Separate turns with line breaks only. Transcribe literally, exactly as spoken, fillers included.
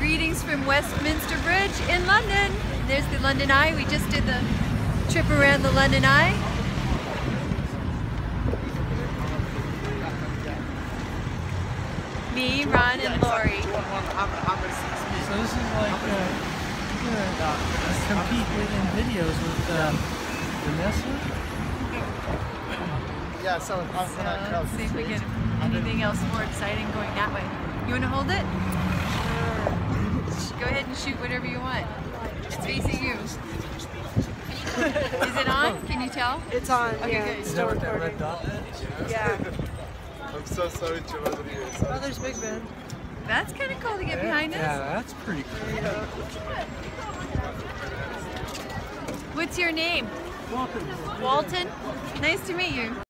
Greetings from Westminster Bridge in London. There's the London Eye. We just did the trip around the London Eye. Me, Ron, and Laurie.
So this is like uh, you're gonna compete with in videos with uh, Vanessa?
Yeah, so, I'm
So
gonna
let's see if we get anything else more exciting going that way. You want to hold it? Go ahead and shoot whatever you want. It's facing you. Is it on? Can you tell?
It's on.
Okay,
Yeah,
good.
it's
Is
still
that what that
recording.
red dot is?
Yeah.
I'm so sorry to bother you.
Oh, there's Big Ben.
That's kind of cool to get behind
Yeah,
us.
that's pretty cool.
Yeah.
What's your name?
Welcome.
Walton. Nice to meet you.